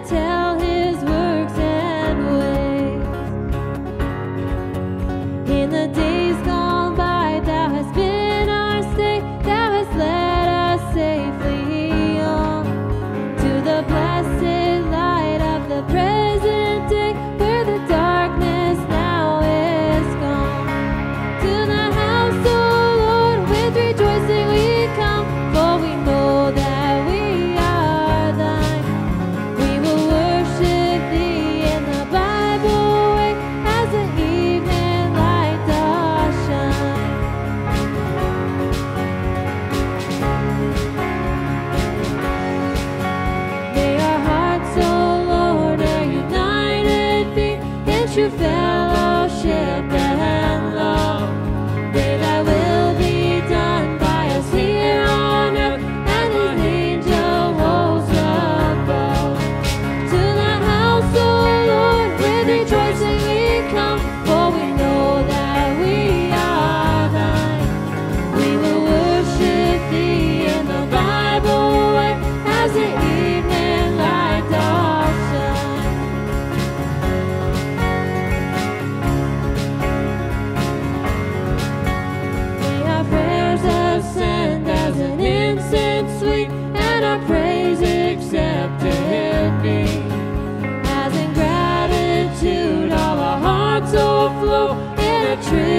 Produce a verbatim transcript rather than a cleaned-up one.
tell his works and ways. In the days gone by, thou hast been our stay, thou hast led us safely on to the blessed light of the present day, where the darkness now is gone. To the house, O Lord, with rejoicing we come, for we know that we are thine. We will worship thee in the Bible way, as the evening light doth shine. May our hearts, O Lord, are united be in true fellowship and love. May thy will be done by us here on earth, and his angel hosts above. To the house, O Lord, with rejoicing we come, for we know that we are thine. We will worship thee in the Bible way, as the evening light doth shine. May our prayers ascend as an incense sweet, and our praise accepted be. As in gratitude all our hearts overflow in a tribute